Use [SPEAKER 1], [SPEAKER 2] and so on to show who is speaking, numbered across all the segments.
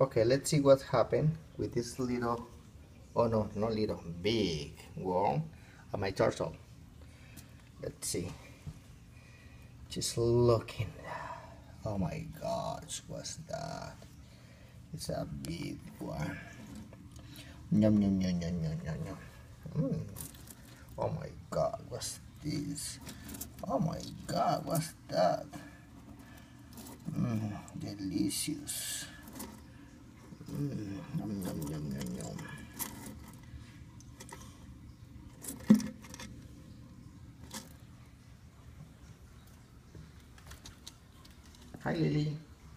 [SPEAKER 1] Okay, let's see what happened with this little, oh no, not little, big worm on my turtle. Let's see. Just looking. Oh my gosh, what's that? It's a big one. Yum yum yum yum yum yum yum. Oh my god, what's this? Oh my god, what's that? Delicious. Yum yum yum yum yum. Hi Lily.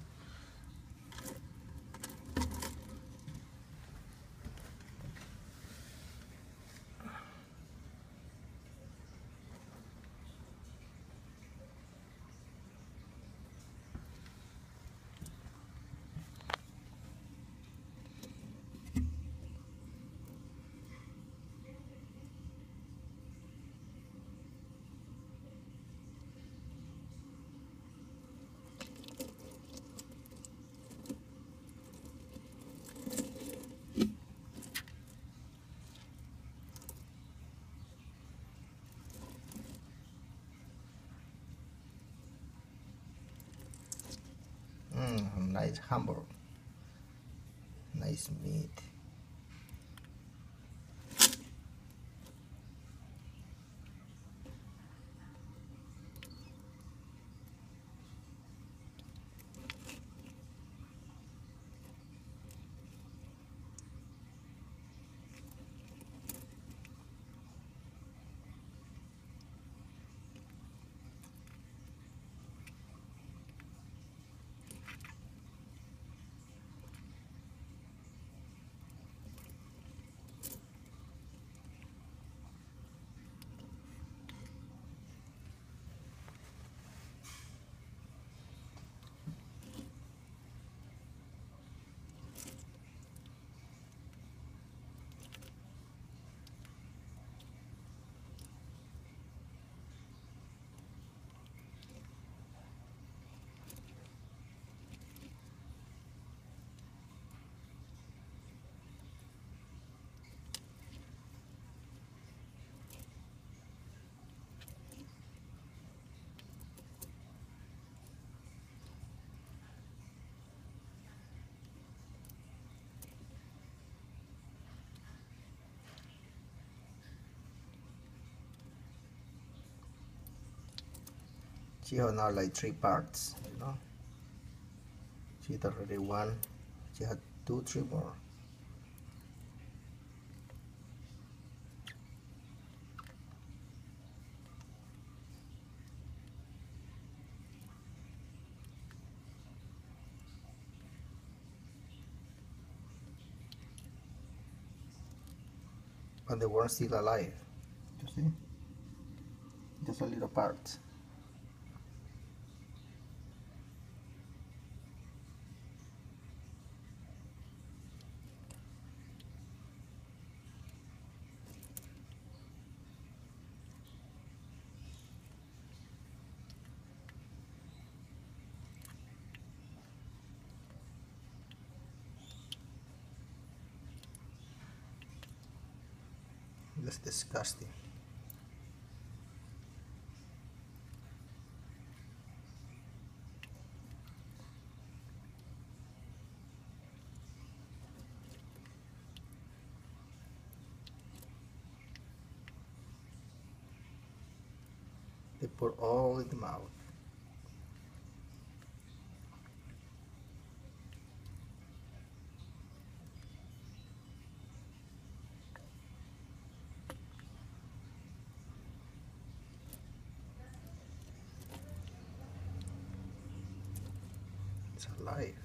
[SPEAKER 1] Nice hamburger. Nice meat. She had now like three parts, you know. She had already one. She had two, three more. But they weren't still alive. You see? Just a little part. That's disgusting. They put all in the mouth. It's alive.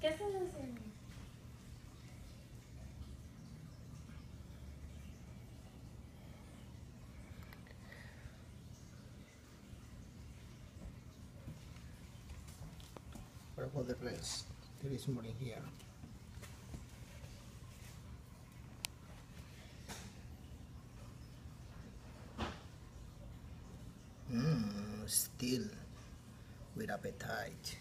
[SPEAKER 2] estás haciendo?
[SPEAKER 1] What about the rest? There is more in here. Still with appetite.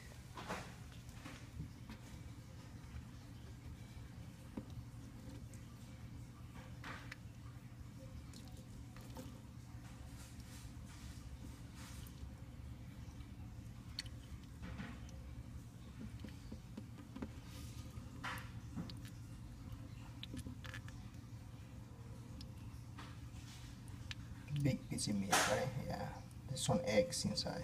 [SPEAKER 1] Big piece of meat, right? Yeah. There's some eggs inside.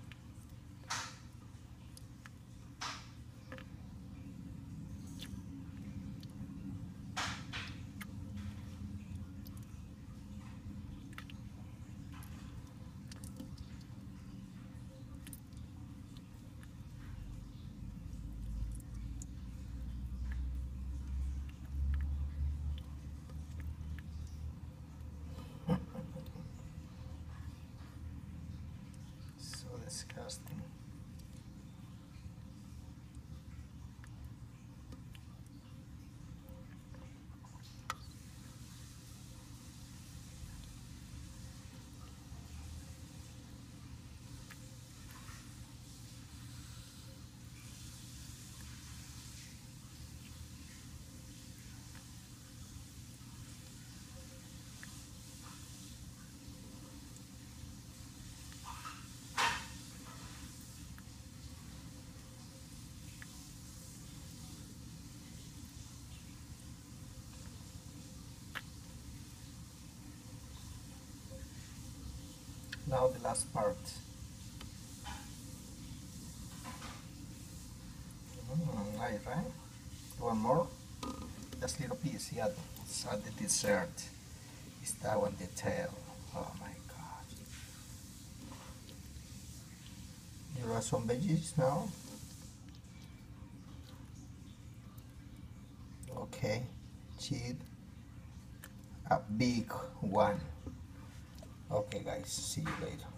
[SPEAKER 1] So disgusting. Now the last part. Nice, right? One more. Just little piece, yeah. So the dessert is that one, the tail. Oh my god. There are some veggies now. Okay. Cheese. A big one. Okay guys, see you later.